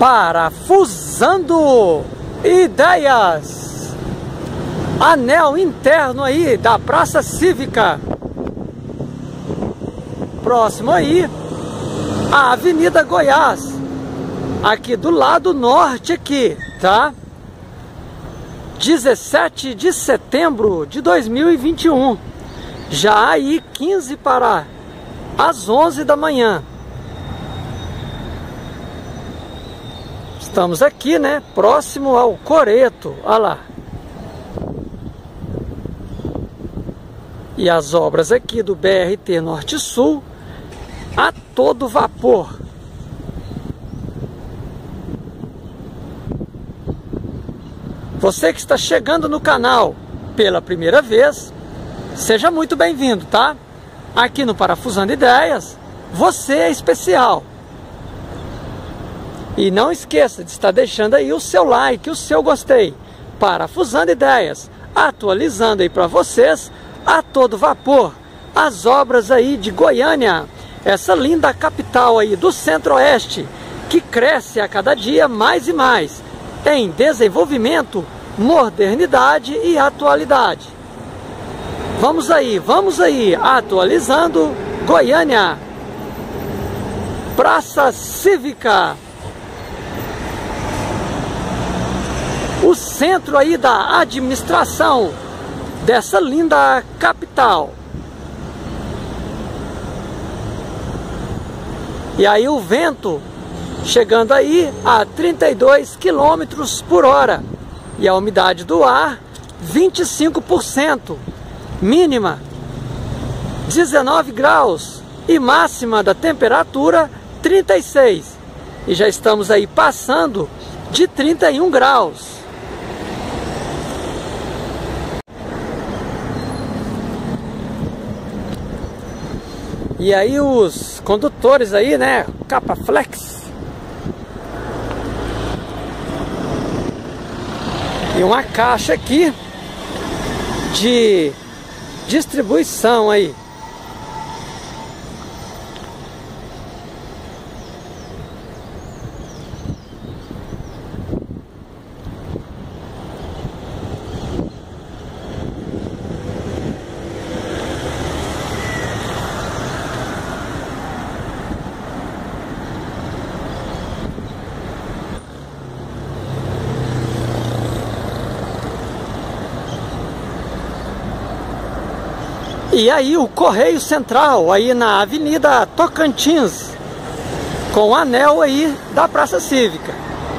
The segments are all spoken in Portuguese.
Parafusando ideias. Anel interno aí da Praça Cívica. Próximo aí a Avenida Goiás. Aqui do lado norte aqui, tá? 17 de setembro de 2021. Já aí 15 para as 11 da manhã. Estamos aqui, né? Próximo ao Coreto. Olha lá. E as obras aqui do BRT Norte-Sul a todo vapor. Você que está chegando no canal pela primeira vez, seja muito bem-vindo, tá? Aqui no Parafusando Ideias, você é especial. E não esqueça de estar deixando aí o seu like, o seu gostei. Parafusando Ideias, atualizando aí para vocês a todo vapor as obras aí de Goiânia, essa linda capital aí do Centro-Oeste, que cresce a cada dia mais e mais em desenvolvimento, modernidade e atualidade. Vamos aí, atualizando Goiânia. Praça Cívica. O centro aí da administração dessa linda capital. E aí o vento chegando aí a 32 km por hora. E a umidade do ar 25%. Mínima 19 graus e máxima da temperatura 36. E já estamos aí passando de 31 graus. E aí os condutores aí, né, capa flex. E uma caixa aqui de distribuição aí. E aí o Correio Central, aí na Avenida Tocantins, com o anel aí da Praça Cívica.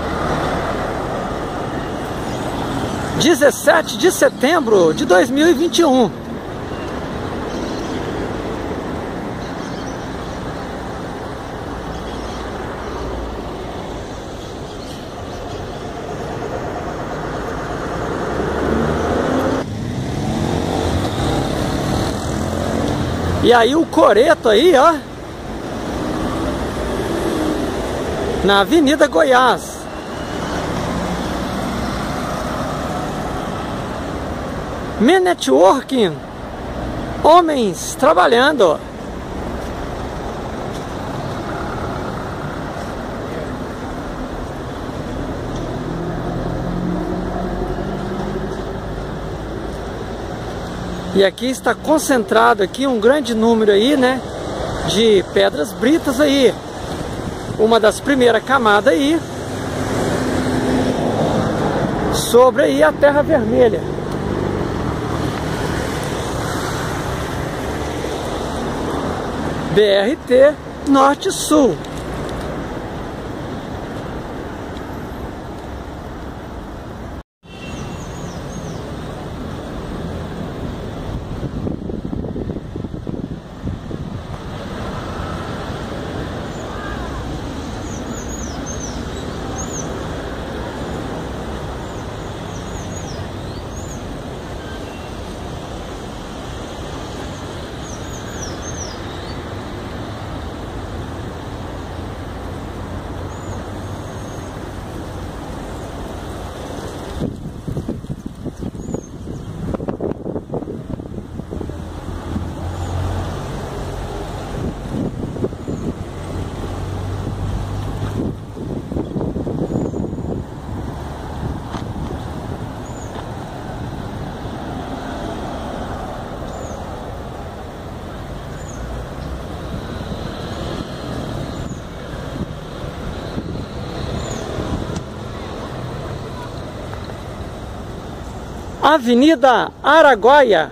17 de setembro de 2021. E aí o Coreto aí, ó, na Avenida Goiás. Men Networking, homens trabalhando. E aqui está concentrado aqui um grande número aí, né, de pedras britas aí. Uma das primeiras camadas aí, sobre aí a terra vermelha. BRT Norte-Sul. Avenida Araguaia.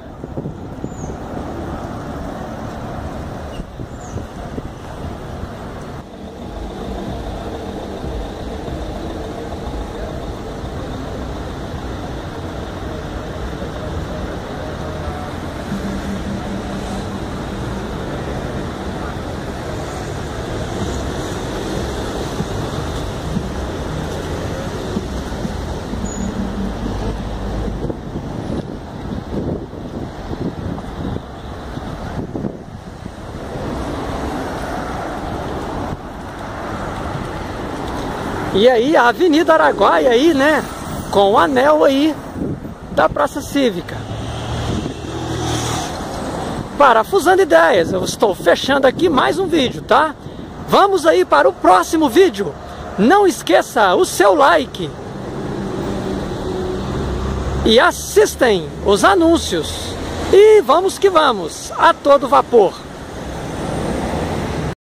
E aí a Avenida Araguaia aí, né, com o anel aí da Praça Cívica. Parafusando ideias, eu estou fechando aqui mais um vídeo, tá? Vamos aí para o próximo vídeo. Não esqueça o seu like. E assistem os anúncios. E vamos que vamos, a todo vapor.